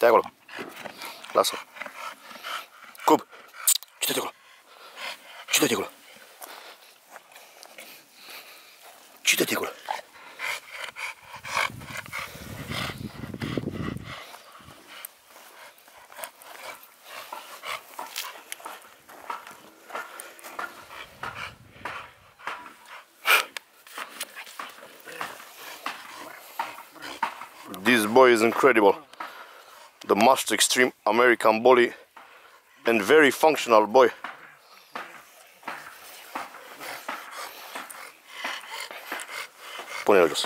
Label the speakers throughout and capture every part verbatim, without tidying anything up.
Speaker 1: Stai acolo. Lasă. Cub. Ce-te acolo? Ce-te acolo? Ce-te acolo? This boy is incredible. The Master Extreme American Bully and very functional boy. Pune-l jos.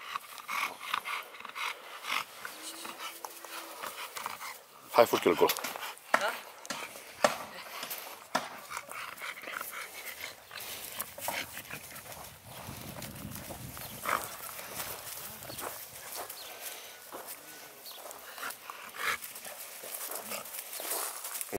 Speaker 1: Hai, furcă-l acolo.